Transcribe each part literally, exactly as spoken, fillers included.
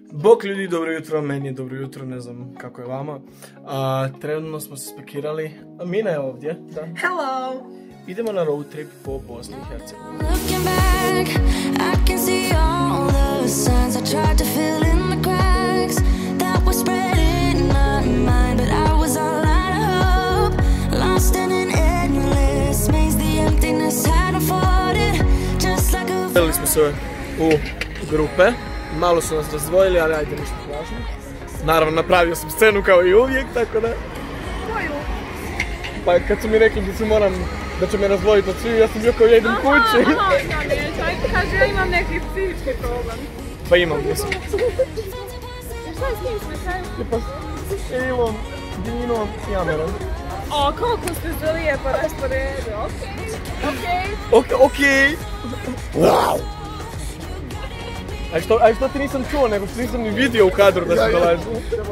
Bok ljudi, dobro jutro, meni je dobro jutro, ne znam kako je vama. A, trenutno smo se spekirali, a Mina je ovdje. Da. Hello! Idemo na road trip po Bosni i Hercegovini. Stavili smo se u grupe. Malo su nas razdvojili, ali ajde, ništa važno. Naravno, napravio sam scenu kao i uvijek, tako da... Koju? Pa kad su mi rekli da se moram, da će me razdvojiti od svih, ja sam bio kao ja idem kući. Aha, aha, ja neću, ajde kaže, ja imam neki psihički problem. Pa imam, mislim. Šta je s kim slučaju? Pa s Ilom, Dinom i Amerom. O, koliko ste se lijepo rasporedili, okej. Okej. Okej. Wow! A što, a što ti nisam čuo, nego što nisam ni vidio u kadru da se dolazi.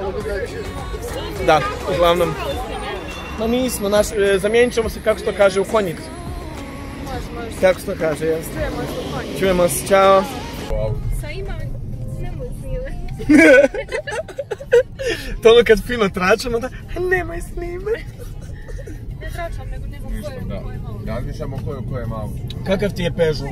Da, uglavnom. Ma nismo, naš, e, zamijenit ćemo se kako se to kaže u konjicu. Može, može. Kako se to kaže, jes? Čujemo se u konjicu. Čujemo se, čao. Sa imam, nemoj snime. To ono kad fino tračamo da, nemoj snime. Ne tračam, nego nego koje je malo. Razmišljamo koje je malo. Kakav ti je Peugeot?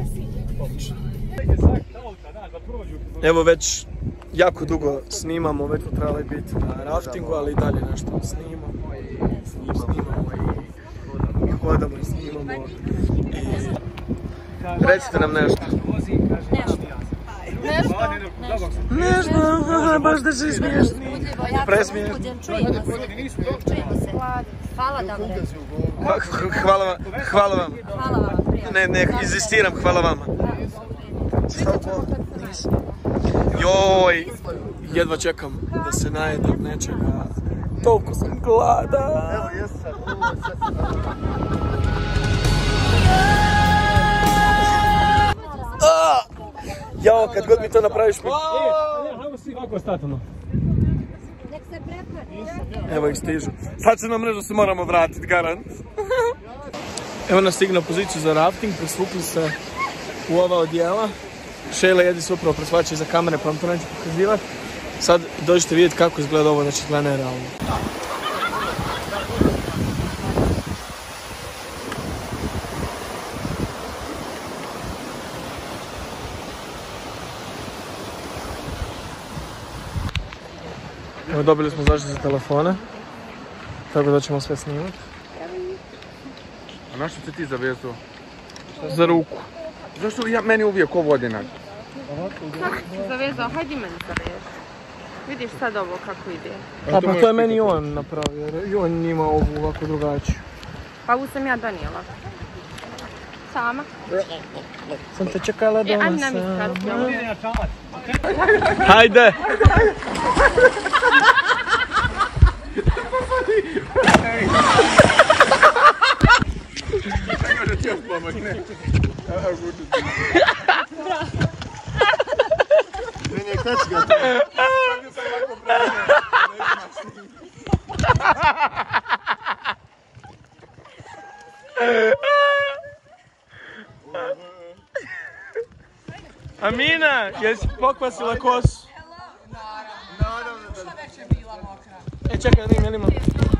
Evo već jako dugo snimamo, već smo trebali biti na raftingu, ali i dalje nešto snimamo i snimamo i hodamo i snimamo i recite nam nešto. Nešto? Nešto, baš da se smiješni. Presmiješni. Čujemo se. Hvala Davore. Hvala vam. Hvala vam. Hvala vam. Ne, ne, inzistiram, hvala vama. Joj, jedva čekam da se najedam nečega. Toliko sam gladan. Evo jesam. Jao, kad god mi to napraviš mi... Ajmo svi ovako statano. Evo ih stižu. Sad će nam reći da se moramo vratiti, garant. Evo nas stigna poziciju za rafting, presvukli se u ova odijela. Šejla jedi se upravo presvačaju za kamere, pa vam to neću pokazivati. Sad dođete vidjeti kako izgleda ovo, znači izgleda nerealno. Evo dobili smo zaštitu za telefone, tako da ćemo sve snimati. A na što si ti zavezao? Za ruku. Zašto ja, meni uvijek ovo odinak? Kako si zavezao? Hajdi meni zaveži. Vidiš sad ovo kako ide. A pa to je meni on napravio, jer i on ima ovu ovako drugačiju. Pa ovu sam ja donijela. Sama. Sam te čekala E, doma ajme nam iskratiti. Hajde! Amina, jesi pokvasila kosu? Naravno da... Što već je bila mokra. E, čekaj, da vidim, jel imam?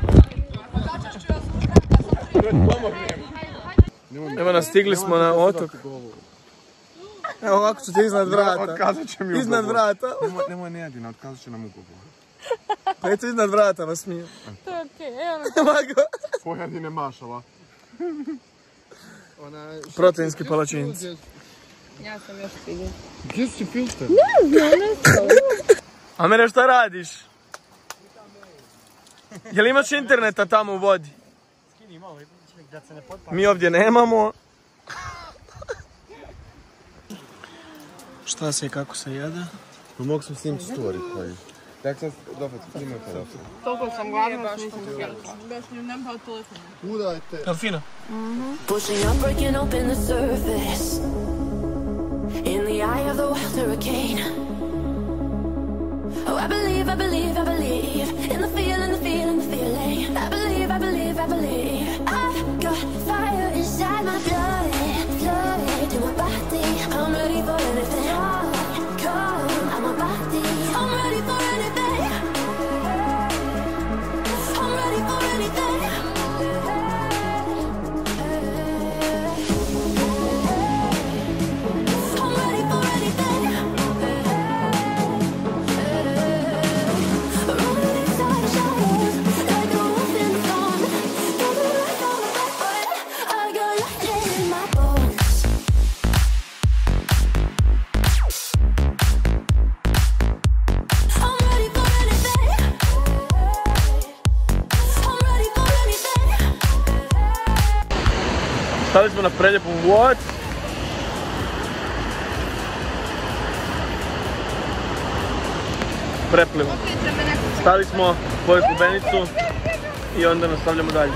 Evo nas, stigli smo na otok. Evo ovako ću ti iznad vrata. Otkazat će mi ugovor. Iznad vrata. Nemoj, nemoj ne jedina, otkazat će nam ugovor. Pa eto iznad vrata vas smijem. To je okej, evo. Pojedine mašala. Proteinski palačinci. Ja sam još stigla. Gdje si filter? Ne znam, ne znam. Amere, šta radiš? Jel imaš interneta tamo u vodi? Mi ovdje nemamo. Šta se i kako se jede? Pa mogu sam snimiti story koji. Tak sam dobro snimao telefon. Toliko sam gladna, baš nisam htjela. Baš nem pa telefon. Udajte. Jel fino? Pushing up, breaking open the surface. In the eye of the wild hurricane. Oh, I believe, I believe, I believe in the feeling, the feeling, the feeling. I believe, I believe, I believe. I've got fire inside my blood, blood to my body. I'm ready for anything. Come, I'm a body. I'm ready. Stali smo na preljepu what? Preplivo. Stali smo pored Lubenicu i onda nastavljamo dalje.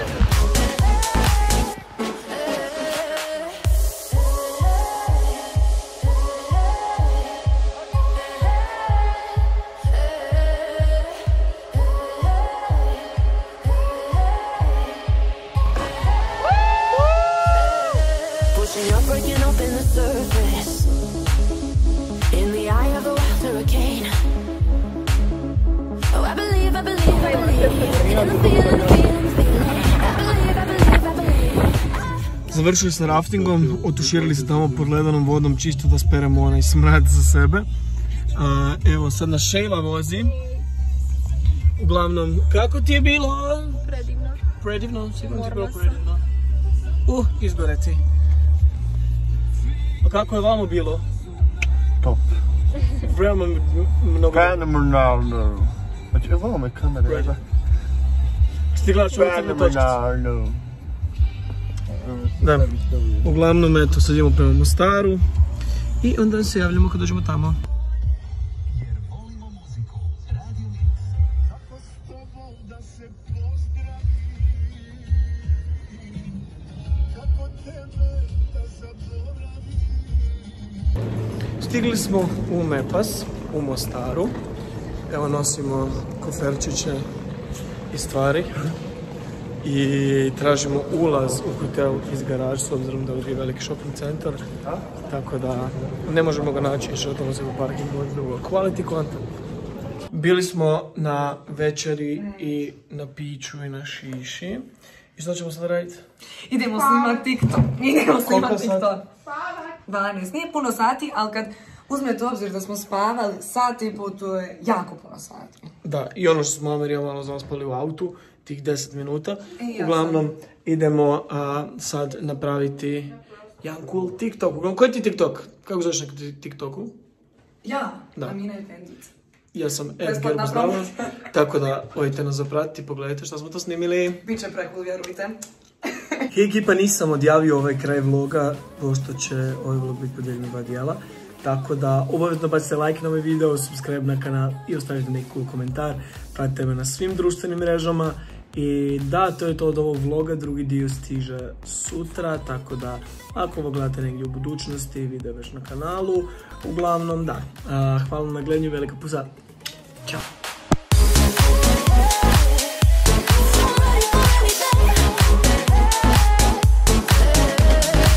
Pushing up, breaking open the surface. In the eye of the wild hurricane. Oh, I believe, I believe, I believe. In the feeling, the feeling, the feeling. I believe, I believe, I believe. Završili se raftingom, otuširali se tamo pod ledenom vodom čisto da speremo onaj smrad za sebe. A, evo sad nas Šejla vozi. Uglavnom, kako ti je bilo? Predivno. Predivno, sigurno ti je bilo predivno. Uh, izgore ti. A kako je vama bilo? Top. Veoma mnogo... Fenomenalno. Znači, evo me kamera. Ti gledaš ovu crnu točkicu? Fenomenalno. Da. Uglavnom, eto, sad idemo prema Mostaru. I onda se javljamo kad dođemo tamo. Stigli smo u Mepas, u Mostaru. Evo nosimo koferčiće i stvari. I tražimo ulaz u hotel iz garaž, s obzirom da je ovdje veliki shopping centar. Tako da ne možemo ga naći, što tamo se u parkingu od drugog. Quality content. Bili smo na večeri i na piću i na šiši. I što ćemo sad raditi? Idemo snimat TikTok. Idemo snimat Koliko TikTok. sati? dvanaest. Nije puno sati, ali kad uzmete u obzir da smo spavali sat i po, to je jako puno sati. Da, i ono što smo Amerija malo zaspali u autu, tih deset minuta. I ja Uglavnom, idemo a, sad napraviti jedan cool TikTok. Uglavnom, koji ti TikTok? Kako zoveš na TikToku? Ja, Da. Amina i Fendica. Ja sam Ed Besplatna Gerbozdava, promocija. tako da odite nas zapratiti, pogledajte što smo to snimili. Biće preko, vjerujte. Hej ekipa, nisam odjavio ovaj kraj vloga, pošto će ovaj vlog biti podijeljen u dva dijela. Tako da obavezno bacite like na ovaj video, subscribe na kanal i ostavite neki cool komentar. Pratite me na svim društvenim mrežama. I da, to je to od ovog vloga, drugi dio stiže sutra, tako da ako ovo gledate negdje u budućnosti, video već na kanalu. Uglavnom da, hvala na gledanju, velika puza, ćao!